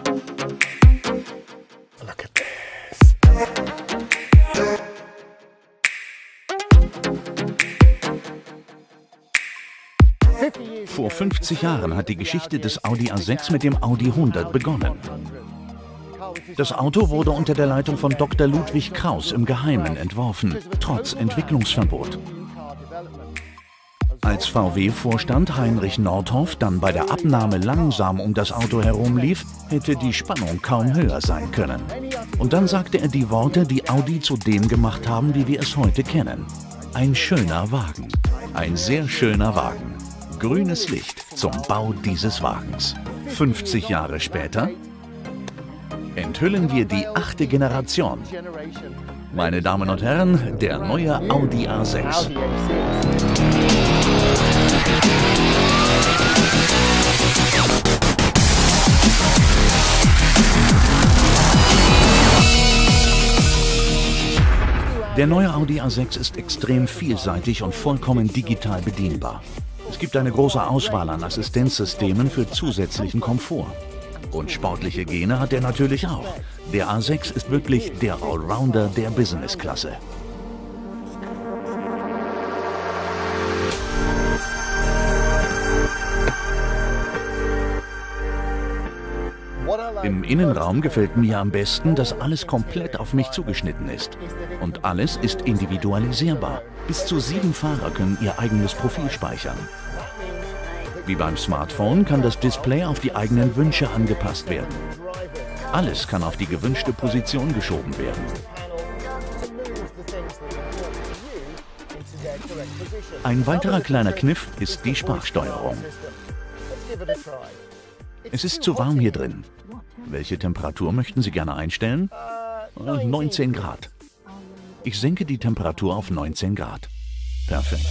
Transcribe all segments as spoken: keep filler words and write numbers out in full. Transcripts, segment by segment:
Look at this. Vor fünfzig Jahren hat die Geschichte des Audi A sechs mit dem Audi hundert begonnen. Das Auto wurde unter der Leitung von Doktor Ludwig Krauss im Geheimen entworfen, trotz Entwicklungsverbot. Als V W-Vorstand Heinrich Nordhoff dann bei der Abnahme langsam um das Auto herumlief, hätte die Spannung kaum höher sein können. Und dann sagte er die Worte, die Audi zu dem gemacht haben, wie wir es heute kennen. Ein schöner Wagen. Ein sehr schöner Wagen. Grünes Licht zum Bau dieses Wagens. fünfzig Jahre später enthüllen wir die achte Generation. Meine Damen und Herren, der neue Audi A sechs. Der neue Audi A sechs ist extrem vielseitig und vollkommen digital bedienbar. Es gibt eine große Auswahl an Assistenzsystemen für zusätzlichen Komfort. Und sportliche Gene hat er natürlich auch. Der A sechs ist wirklich der Allrounder der Businessklasse. Im Innenraum gefällt mir am besten, dass alles komplett auf mich zugeschnitten ist. Und alles ist individualisierbar. Bis zu sieben Fahrer können ihr eigenes Profil speichern. Wie beim Smartphone kann das Display auf die eigenen Wünsche angepasst werden. Alles kann auf die gewünschte Position geschoben werden. Ein weiterer kleiner Kniff ist die Sprachsteuerung. Es ist zu warm hier drin. Welche Temperatur möchten Sie gerne einstellen? neunzehn Grad. Ich senke die Temperatur auf neunzehn Grad. Perfekt.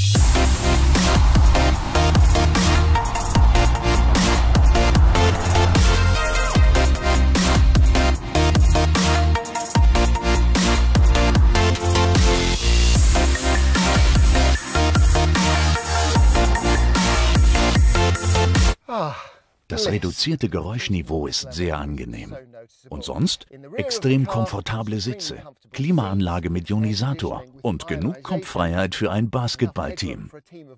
Das reduzierte Geräuschniveau ist sehr angenehm. Und sonst? Extrem komfortable Sitze, Klimaanlage mit Ionisator und genug Kopffreiheit für ein Basketballteam.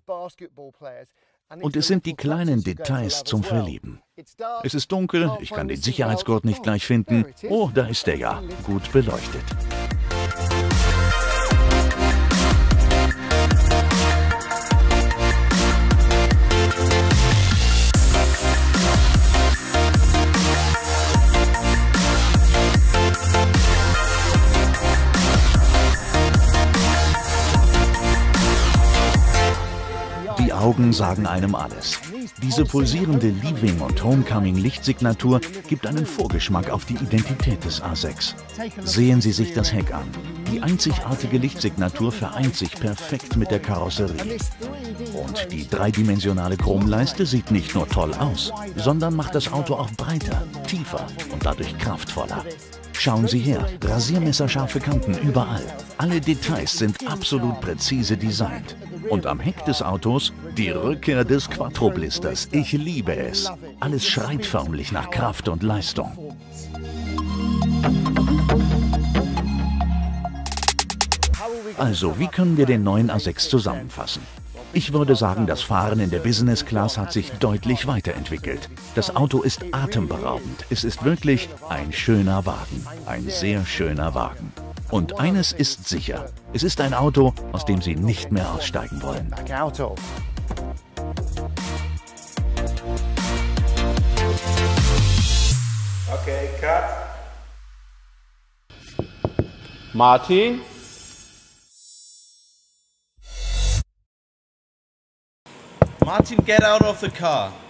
Und es sind die kleinen Details zum Verlieben. Es ist dunkel, ich kann den Sicherheitsgurt nicht gleich finden. Oh, da ist er ja, gut beleuchtet. Die Augen sagen einem alles. Diese pulsierende Living- und Homecoming-Lichtsignatur gibt einen Vorgeschmack auf die Identität des A sechs. Sehen Sie sich das Heck an. Die einzigartige Lichtsignatur vereint sich perfekt mit der Karosserie. Und die dreidimensionale Chromleiste sieht nicht nur toll aus, sondern macht das Auto auch breiter, tiefer und dadurch kraftvoller. Schauen Sie her, rasiermesserscharfe Kanten überall. Alle Details sind absolut präzise designt. Und am Heck des Autos die Rückkehr des Quattro-Blisters. Ich liebe es. Alles schreit förmlich nach Kraft und Leistung. Also, wie können wir den neuen A sechs zusammenfassen? Ich würde sagen, das Fahren in der Business Class hat sich deutlich weiterentwickelt. Das Auto ist atemberaubend. Es ist wirklich ein schöner Wagen. Ein sehr schöner Wagen. Und eines ist sicher. Es ist ein Auto, aus dem Sie nicht mehr aussteigen wollen. Okay, cut. Martin? Martin, get out of the car.